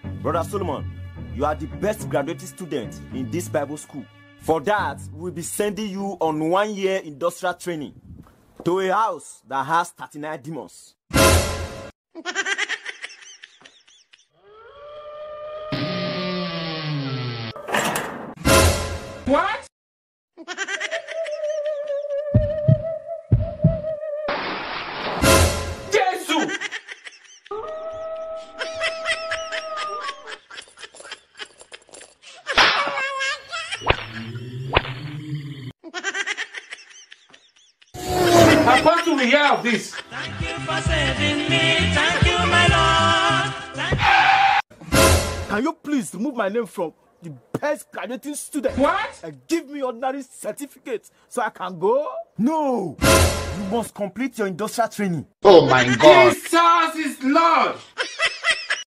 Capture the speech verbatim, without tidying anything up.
Brother Solomon, you are the best graduating student in this Bible school. For that, we'll be sending you on one year industrial training to a house that has thirty-nine demons. What? Jesus! How do we hear of this? Thank you for saving me. Thank you, my Lord. Thank Can you please remove my name from the best graduating student? What? And give me ordinary certificate so I can go? No! You must complete your industrial training. Oh my God. Jesus is Lord.